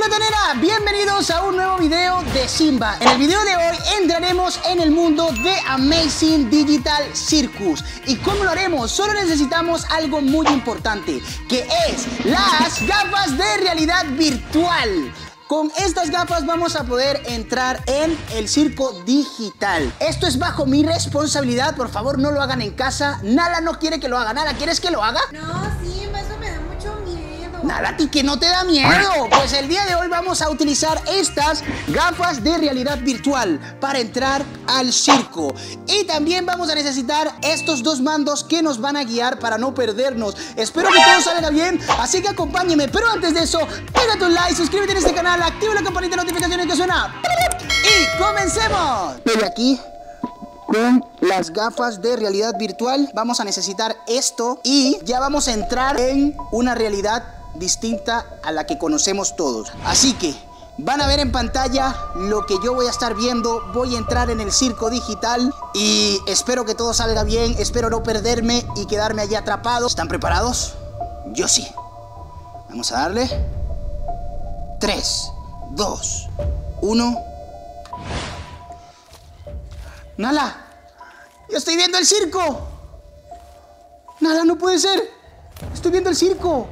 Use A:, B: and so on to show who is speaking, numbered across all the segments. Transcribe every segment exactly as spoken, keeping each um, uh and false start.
A: Platanera, bienvenidos a un nuevo video de Simba. En el video de hoy entraremos en el mundo de Amazing Digital Circus. ¿Y cómo lo haremos? Solo necesitamos algo muy importante, que es las gafas de realidad virtual. Con estas gafas vamos a poder entrar en el circo digital. Esto es bajo mi responsabilidad, por favor no lo hagan en casa. Nala no quiere que lo haga. Nala, ¿quieres que lo haga?
B: No, Simba, eso me da mucho miedo.
A: Nala, ¿a ti que no te da miedo? Pues el día de hoy vamos a utilizar estas gafas de realidad virtual para entrar al circo. Y también vamos a necesitar estos dos mandos que nos van a guiar para no perdernos. Espero que todo salga bien, así que acompáñenme. Pero antes de eso, pégate un like, suscríbete en este canal, activa la campanita de notificaciones que suena. ¡Y comencemos! Estoy aquí con las gafas de realidad virtual. Vamos a necesitar esto y ya vamos a entrar en una realidad distinta a la que conocemos todos. Así que van a ver en pantalla lo que yo voy a estar viendo. Voy a entrar en el circo digital y espero que todo salga bien. Espero no perderme y quedarme allí atrapado. ¿Están preparados? Yo sí. Vamos a darle. tres, dos, uno. Nala, yo estoy viendo el circo. Nala, no puede ser. Estoy viendo el circo.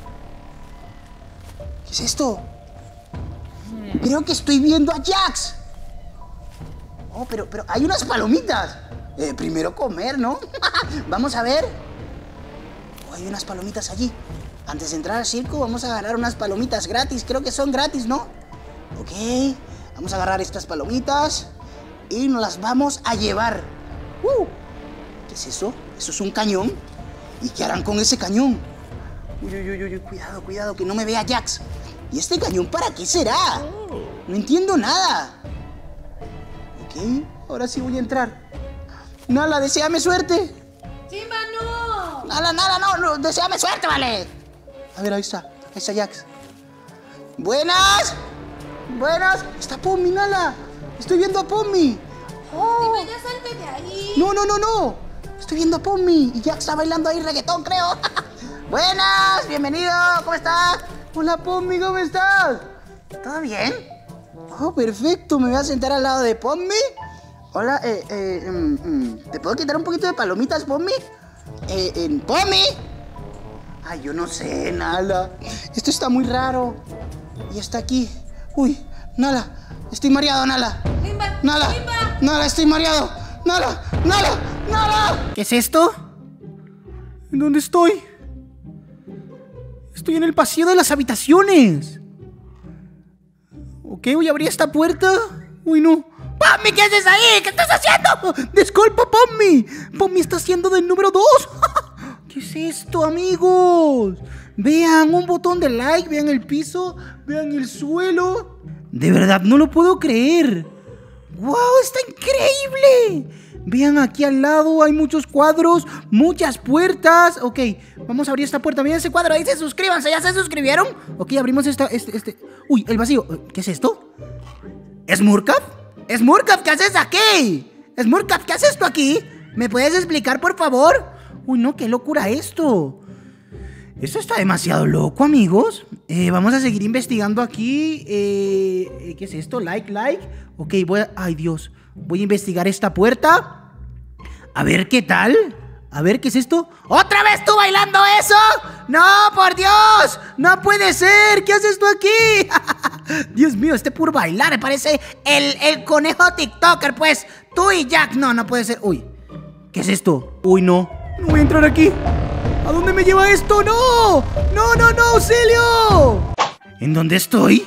A: ¿Qué es esto? Creo que estoy viendo a Jax. Oh, pero, pero hay unas palomitas. Eh, primero comer, ¿no? Vamos a ver. Oh, hay unas palomitas allí. Antes de entrar al circo vamos a agarrar unas palomitas gratis. Creo que son gratis, ¿no? Ok. Vamos a agarrar estas palomitas y nos las vamos a llevar. Uh, ¿Qué es eso? Eso es un cañón. ¿Y qué harán con ese cañón? Uy, uy, uy, uy, cuidado, cuidado, que no me vea Jax. ¿Y este cañón para qué será? No entiendo nada. Ok, ahora sí voy a entrar. Nala, deséame suerte.
B: Simba, no.
A: Nala, Nala, no, no, deséame suerte, vale. A ver, ahí está, ahí está Jax. Buenas. Buenas. Está Pommy, Nala. Estoy viendo a Pommy. Oh.
B: Simba, ya salte de ahí.
A: No, no, no, no. Estoy viendo a Pommy y Jax está bailando ahí reggaetón, creo. Buenas, bienvenido, ¿cómo estás? Hola, Pommy, ¿cómo estás? ¿Todo bien? Oh, perfecto, me voy a sentar al lado de Pommy. Hola, eh, eh, um, um, ¿te puedo quitar un poquito de palomitas, Pommy? Eh, eh, ¿Pommy? Ay, yo no sé, Nala. Esto está muy raro. Y está aquí. Uy, Nala, estoy mareado, Nala.
B: Simba,
A: Nala,
B: Simba.
A: Nala, estoy mareado. Nala, Nala, Nala. ¿Qué es esto? ¿En dónde estoy? Estoy en el pasillo de las habitaciones. Ok, voy a abrir esta puerta. Uy, no. ¡Pommy, qué haces ahí! ¿Qué estás haciendo? Disculpa, Pommy. Pommy está haciendo del número dos. ¿Qué es esto, amigos? Vean, un botón de like, vean el piso, vean el suelo. De verdad, no lo puedo creer. ¡Wow! ¡Está increíble! Vean aquí al lado, hay muchos cuadros, muchas puertas. Ok, vamos a abrir esta puerta. Miren ese cuadro, dice suscríbanse, ¿ya se suscribieron? Ok, abrimos esta, este, este Uy, el vacío, ¿qué es esto? ¿Smurkap? ¿Smurkap, qué haces aquí? ¿Smurkap, qué haces tú aquí? ¿Me puedes explicar, por favor? Uy, no, qué locura esto. Esto está demasiado loco, amigos. eh, Vamos a seguir investigando aquí. eh, ¿Qué es esto? Like, like. Ok, voy a... Ay, Dios. Voy a investigar esta puerta. A ver qué tal. A ver, ¿qué es esto? ¿Otra vez tú bailando eso? ¡No, por Dios! ¡No puede ser! ¿Qué haces tú aquí? Dios mío, este por bailar me parece el, el conejo tiktoker, pues. Tú y Jack. No, no puede ser. Uy, ¿qué es esto? Uy, no. No voy a entrar aquí. ¿A dónde me lleva esto? ¡No! ¡No, no, no! ¡Auxilio! ¿En dónde estoy?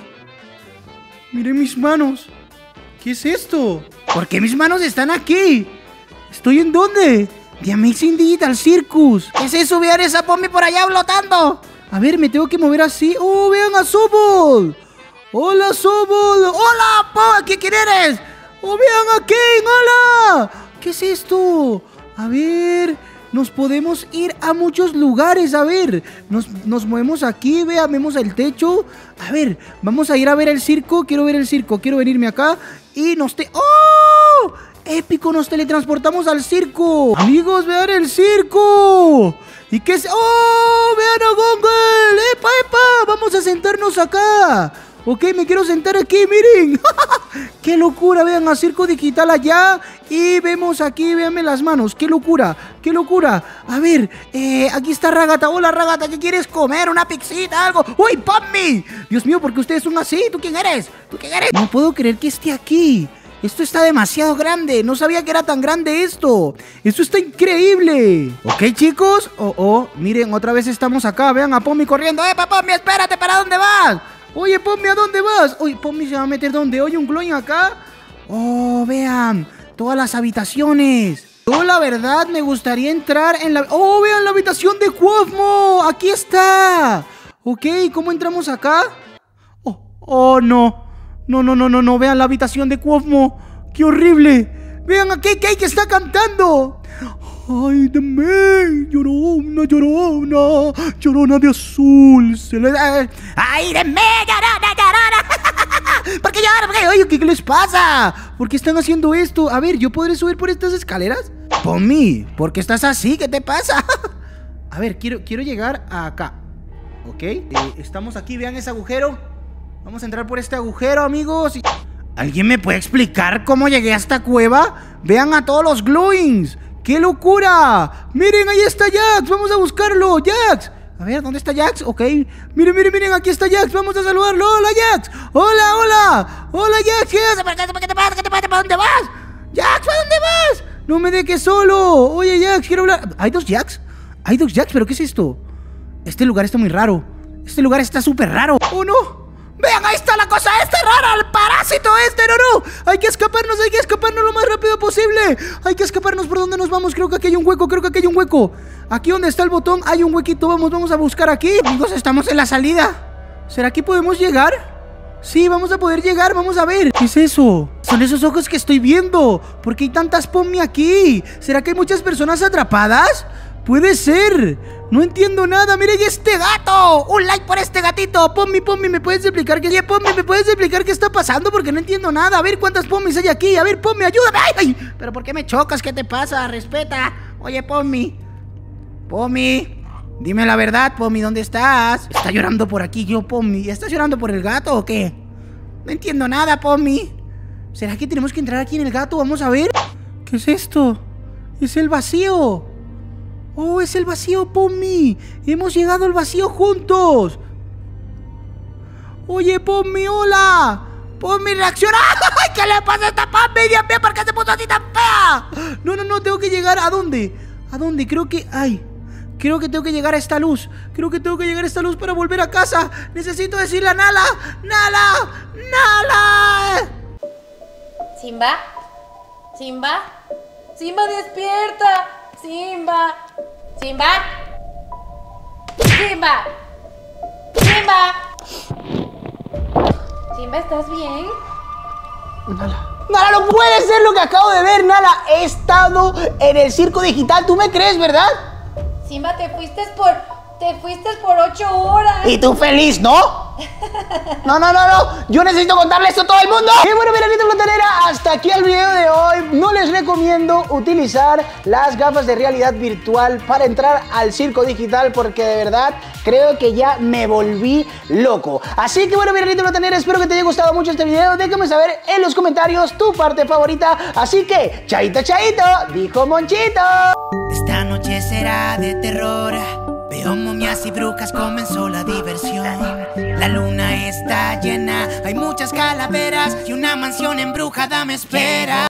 A: Miren mis manos. ¿Qué es esto? ¿Por qué mis manos están aquí? ¿Estoy en dónde? The Amazing Digital Circus. ¿Qué es eso? Vean esa Pommy por allá flotando. A ver, me tengo que mover así. ¡Oh, vean a Sobol! ¡Hola, Sobol! ¡Hola, Po! ¿Qué quién eres? ¡Oh, vean a King! ¡Hola! ¿Qué es esto? A ver... Nos podemos ir a muchos lugares, a ver. Nos, nos movemos aquí, vean, vemos el techo. A ver, vamos a ir a ver el circo. Quiero ver el circo, quiero venirme acá. Y nos te... ¡Oh! Épico, nos teletransportamos al circo. Amigos, vean el circo. ¿Y qué es? ¡Oh! ¡Vean a Gongle! ¡Epa, epa! Vamos a sentarnos acá. Ok, me quiero sentar aquí, miren. ¡Qué locura! Vean, a Circo Digital allá. Y vemos aquí, véanme las manos. ¡Qué locura! ¡Qué locura! A ver, eh, aquí está Ragata. Hola, Ragata, ¿qué quieres comer? ¿Una pixita? ¿Algo? ¡Uy, Pommi! Dios mío, ¿por qué ustedes son así? ¿Tú quién eres? ¿Tú quién eres? No puedo creer que esté aquí. Esto está demasiado grande. No sabía que era tan grande esto. Esto está increíble. Ok, chicos. Oh, oh, miren, otra vez estamos acá. Vean a Pommi corriendo. ¡Eh, Pommi, espérate! ¿Para dónde vas? Oye, Pommi, ¿a dónde vas? Oye, Pommi se va a meter ¿dónde? Oye, un glowing acá. Oh, vean, todas las habitaciones. Yo, la verdad, me gustaría entrar en la... Oh, vean la habitación de Quofmo. Aquí está. Ok, ¿cómo entramos acá? Oh, oh, no. No, no, no, no, no. Vean la habitación de Quofmo. ¡Qué horrible! Vean a Cake que está cantando. ¡Ay, de mí! Llorona, llorona, llorona de azul. Se le... ¡Ay, de mí! Llorona, llorona. ¿Por qué lloran? ¿Por qué? Oye, ¿qué, ¿qué les pasa? ¿Por qué están haciendo esto? A ver, ¿yo podré subir por estas escaleras? Pommi, ¿por qué estás así? ¿Qué te pasa? A ver, quiero, quiero llegar a acá. Ok, eh, estamos aquí, vean ese agujero. Vamos a entrar por este agujero, amigos. ¿Alguien me puede explicar cómo llegué a esta cueva? Vean a todos los glowings. ¡Qué locura! ¡Miren, ahí está Jax! ¡Vamos a buscarlo! ¡Jax! A ver, ¿dónde está Jax? Ok. Miren, miren, miren, aquí está Jax. Vamos a saludarlo. ¡Hola, Jax! ¡Hola, hola! ¡Hola, Jax! ¿Qué te pasa? ¿Qué te pasa? ¿Para dónde vas? ¡Jax, ¿para dónde vas? ¡No me dejes solo! Oye, Jax, quiero hablar... ¿Hay dos Jax? ¿Hay dos Jax? ¿Pero qué es esto? Este lugar está muy raro. Este lugar está súper raro. ¡Oh, no! ¡Vean, ahí está la cosa esta rara! ¡El parásito este! ¡No, no! ¡Hay que escaparnos! ¡Hay que escaparnos lo más rápido posible! ¡Hay que escaparnos! ¿Por dónde nos vamos? Creo que aquí hay un hueco. Creo que aquí hay un hueco. Aquí donde está el botón hay un huequito. Vamos, vamos a buscar aquí. Amigos, estamos en la salida. ¿Será que podemos llegar? Sí, vamos a poder llegar. Vamos a ver. ¿Qué es eso? Son esos ojos que estoy viendo. ¿Por qué hay tantas Pommi aquí? ¿Será que hay muchas personas atrapadas? Puede ser. No entiendo nada. Miren este gato. Un like por este gatito. Pommi, Pommi, ¿me puedes explicar qué? Oye, Pommi, ¿me puedes explicar qué está pasando? Porque no entiendo nada. A ver cuántas Pommis hay aquí. A ver, Pommi, ayúdame. ¡Ay, ay! ¿Pero por qué me chocas? ¿Qué te pasa? Respeta. Oye, Pommi. Pommi. Dime la verdad, Pommi, ¿dónde estás? Está llorando por aquí yo, Pommi. ¿Estás llorando por el gato o qué? No entiendo nada, Pommi. ¿Será que tenemos que entrar aquí en el gato? Vamos a ver. ¿Qué es esto? Es el vacío. ¡Oh, es el vacío, Pommi! ¡Hemos llegado al vacío juntos! ¡Oye, Pommi, hola! ¡Pommi, reacciona! ¡Ay, qué le pasa a esta Pommi! ¡Dios mío, por qué se puso así tan fea! No, no, no, tengo que llegar... ¿A dónde? ¿A dónde? Creo que... ¡Ay! Creo que tengo que llegar a esta luz. Creo que tengo que llegar a esta luz para volver a casa. Necesito decirle a Nala. ¡Nala! ¡Nala!
B: ¿Simba? ¿Simba? ¡Simba, despierta! ¡Simba! ¡Simba! ¡Simba! ¡Simba! ¿Simba, estás bien?
A: Nala. Nala, no puede ser lo que acabo de ver, Nala. He estado en el Circo Digital. ¿Tú me crees, verdad?
B: Simba, te fuiste por... Te fuiste por ocho horas.
A: ¿Y tú feliz, no? No, no, no, no. Yo necesito contarle esto a todo el mundo. Y bueno, mira, gente platanera, hasta aquí el video de hoy. No les recomiendo utilizar las gafas de realidad virtual para entrar al Circo Digital, porque de verdad creo que ya me volví loco. Así que bueno, mira, gente platanera, espero que te haya gustado mucho este video. Déjame saber en los comentarios tu parte favorita. Así que, chaito, chaito, dijo Monchito. Esta noche será de terror. Veo momias y brujas, comenzó la diversión. La luna está llena, hay muchas calaveras y una mansión embrujada me espera.